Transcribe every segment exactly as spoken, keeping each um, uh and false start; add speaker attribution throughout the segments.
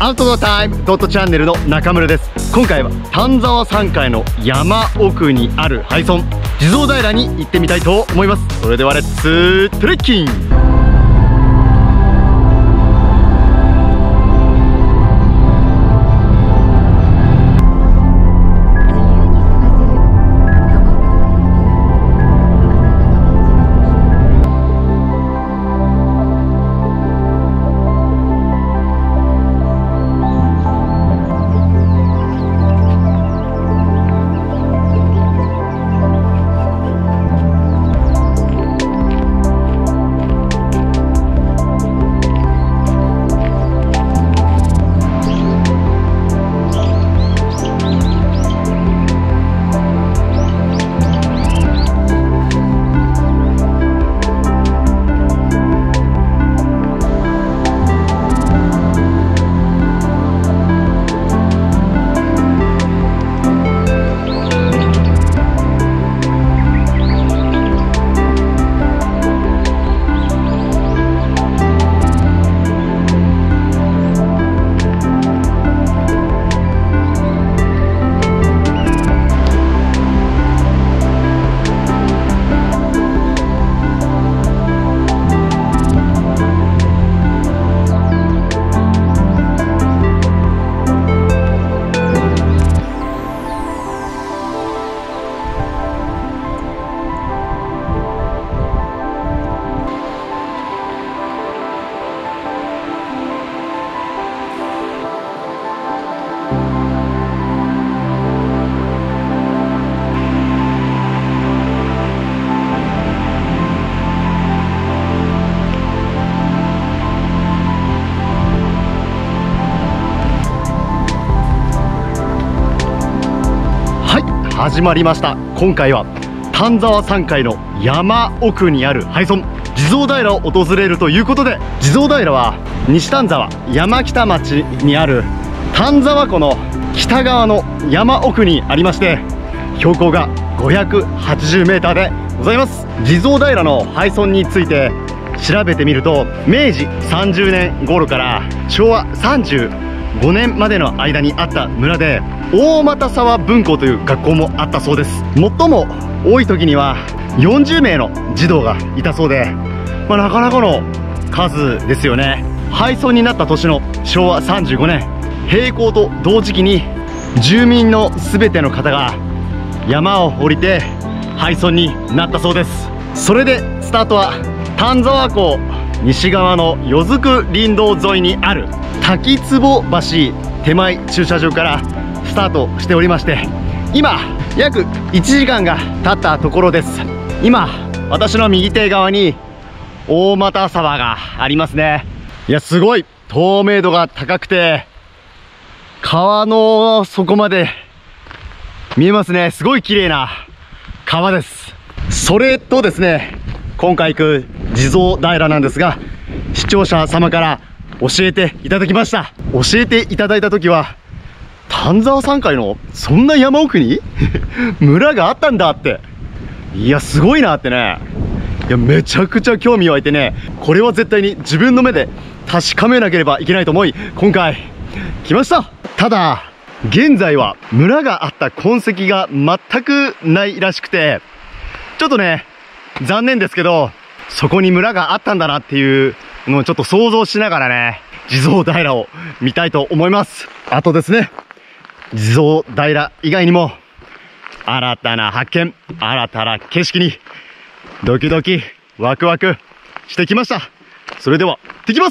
Speaker 1: アウトドアタイムドットチャンネルの中村です。今回は丹沢山海の山奥にある廃村地蔵平に行ってみたいと思います。それではレッツトレッキング。始まりました。今回は丹沢山海の山奥にある廃村地蔵平を訪れるということで、地蔵平は西丹沢山北町にある丹沢湖の北側の山奥にありまして、標高がごひゃくはちじゅうメーターでございます。地蔵平の廃村について調べてみると、明治さんじゅうねん頃からしょうわさんじゅうごねんまでの間にあった村で、大俣沢分校という学校もあったそうです。最も多い時にはよんじゅうめいの児童がいたそうで、まあ、なかなかの数ですよね。廃村になった年のしょうわさんじゅうごねん、閉校と同時期に住民の全ての方が山を降りて廃村になったそうです。それでスタートは丹沢湖西側の余宿林道沿いにある滝壺橋手前駐車場からスタートしておりまして、今約いちじかんが経ったところです。今私の右手側に大俣沢がありますね。いや、すごい透明度が高くて川の底まで見えますね。すごい綺麗な川です。それとですね、今回行く地蔵平なんですが、視聴者様から教えていただきました。教えていただいた時は、丹沢山海のそんな山奥に村があったんだって、いやすごいなってね、いやめちゃくちゃ興味湧いてね、これは絶対に自分の目で確かめなければいけないと思い、今回来ました。ただ現在は村があった痕跡が全くないらしくて、ちょっとね残念ですけど、そこに村があったんだなっていうのをちょっと想像しながらね、地蔵平を見たいと思います。あとですね、地蔵平以外にも新たな発見、新たな景色にドキドキワクワクしてきました。それでは行ってきます。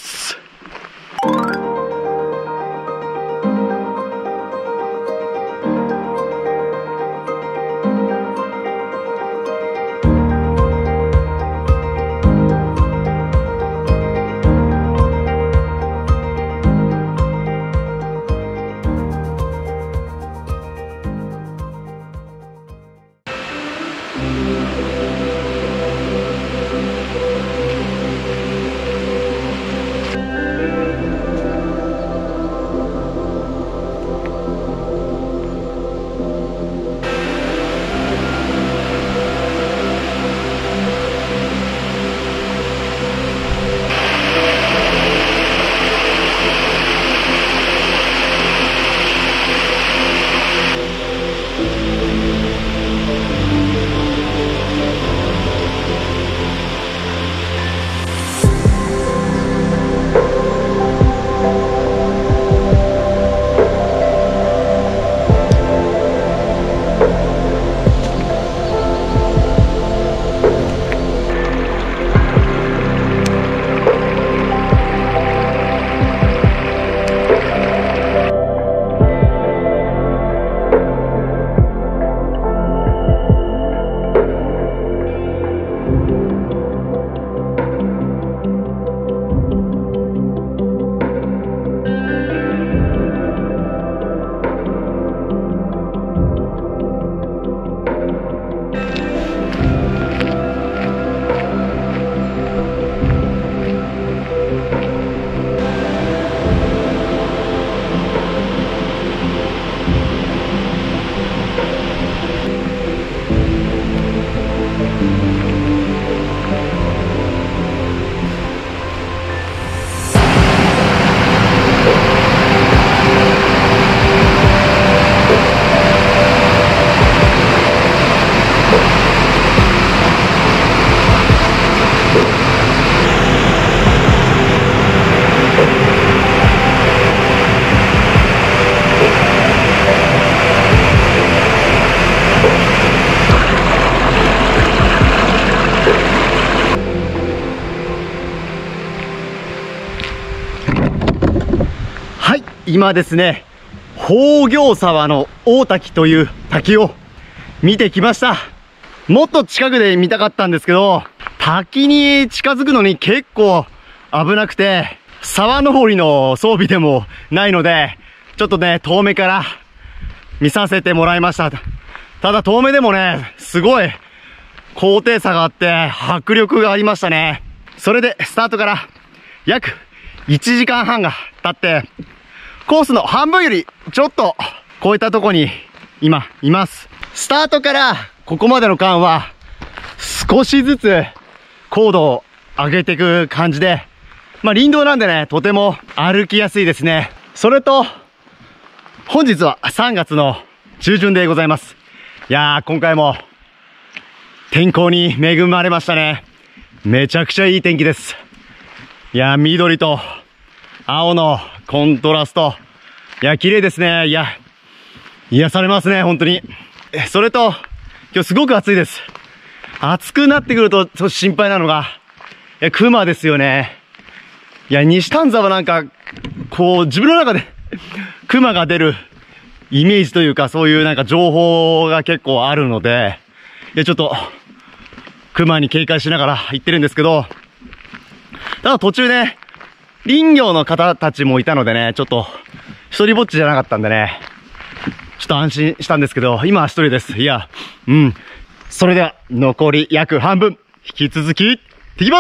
Speaker 1: 今ですね、宝行沢の大滝という滝を見てきました。もっと近くで見たかったんですけど、滝に近づくのに結構危なくて、沢登りの装備でもないので、ちょっとね、遠目から見させてもらいました。ただ遠目でもね、すごい高低差があって迫力がありましたね。それでスタートから約いちじかんはんが経って、コースの半分よりちょっと超えたとこに今います。スタートからここまでの間は少しずつ高度を上げていく感じで、まあ林道なんでね、とても歩きやすいですね。それと、本日はさんがつの中旬でございます。いやー、今回も天候に恵まれましたね。めちゃくちゃいい天気です。いやー、緑と青のコントラスト。いや、綺麗ですね。いや、癒されますね、本当に。それと、今日すごく暑いです。暑くなってくると、ちょっと心配なのが、いや、熊ですよね。いや、西丹沢なんか、こう、自分の中で、熊が出るイメージというか、そういうなんか情報が結構あるので、いや、ちょっと、熊に警戒しながら行ってるんですけど、ただ途中ね、林業の方たちもいたのでね、ちょっと、一人ぼっちじゃなかったんでね、ちょっと安心したんですけど、今は一人です。いや、うん。それでは、残り約半分、引き続き、行ってきます。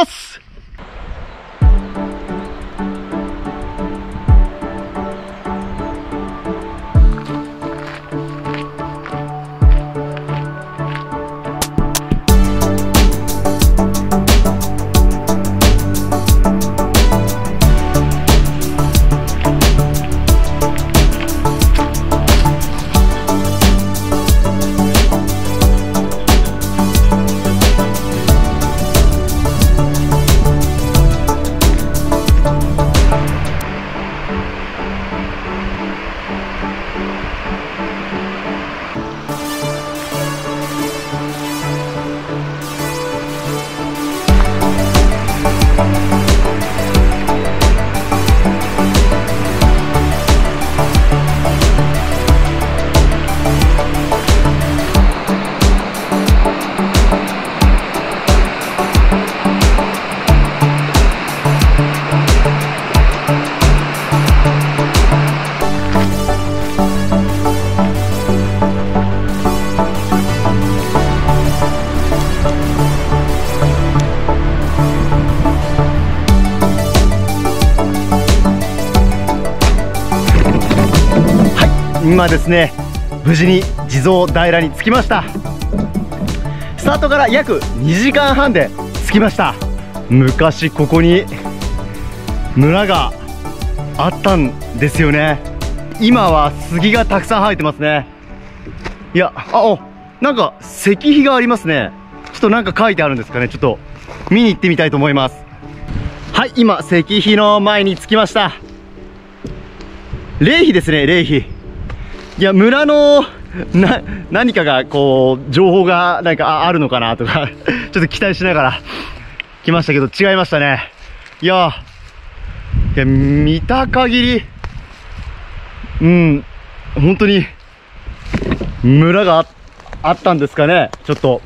Speaker 1: 今ですね、無事に地蔵平に着きました。スタートから約にじかんはんで着きました。昔ここに村があったんですよね。今は杉がたくさん生えてますね。いや、あ、お、なんか石碑がありますね。ちょっとなんか書いてあるんですかね。ちょっと見に行ってみたいと思います。はい、今石碑の前に着きました。霊碑ですね、霊碑。いや、村のな何かがこう情報がなんか あ, あるのかなとかちょっと期待しながら来ましたけど、違いましたね。いやいや、見た限り、うん、本当に村が あ, あったんですかね。ちょっと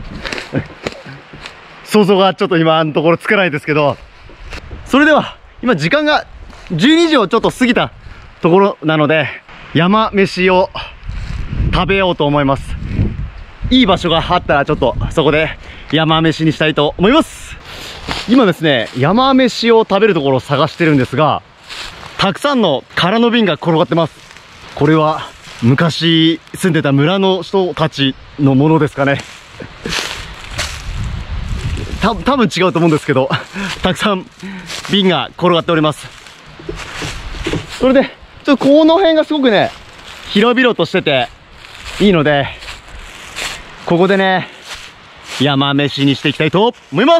Speaker 1: 想像がちょっと今のところつかないですけど、それでは今時間がじゅうにじをちょっと過ぎたところなので、山飯を食べようと思います。いい場所があったらちょっとそこで山飯にしたいと思います。今ですね、山飯を食べるところを探してるんですが、たくさんの空の瓶が転がってます。これは昔住んでた村の人たちのものですかね。た多分違うと思うんですけど、たくさん瓶が転がっております。それでちょっとこの辺がすごくね、広々としてていいので、ここでね、山飯にしていきたいと思います。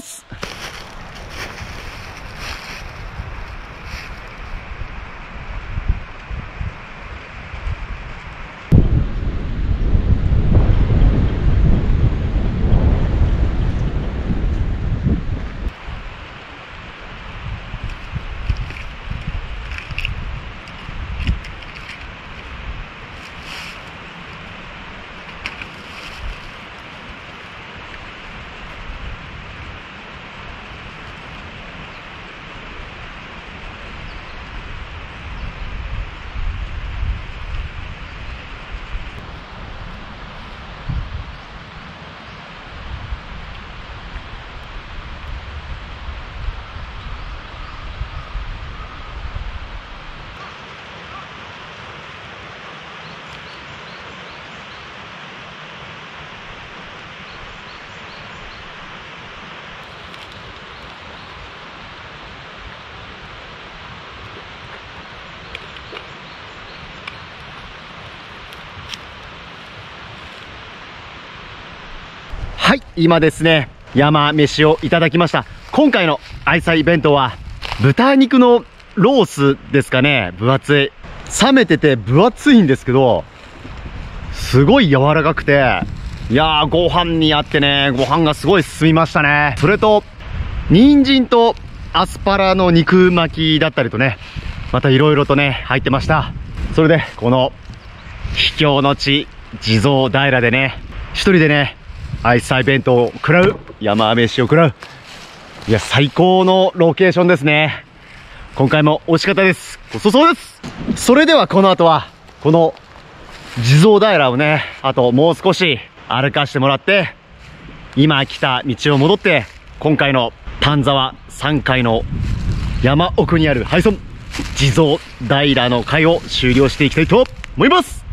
Speaker 1: はい、今ですね、山飯をいただきました。今回の愛妻弁当は、豚肉のロースですかね。分厚い。冷めてて分厚いんですけど、すごい柔らかくて、いやー、ご飯にあってね、ご飯がすごい進みましたね。それと、人参とアスパラの肉巻きだったりとね、また色々とね、入ってました。それで、この、秘境の地、地蔵平でね、一人でね、愛妻弁当を食らう、山飯を食らう。いや、最高のロケーションですね。今回も美味しかったです。ごちそうさまです。それではこの後は、この地蔵平をね、あともう少し歩かしてもらって、今来た道を戻って、今回の丹沢さんかいの山奥にある廃村、地蔵平の会を終了していきたいと思います。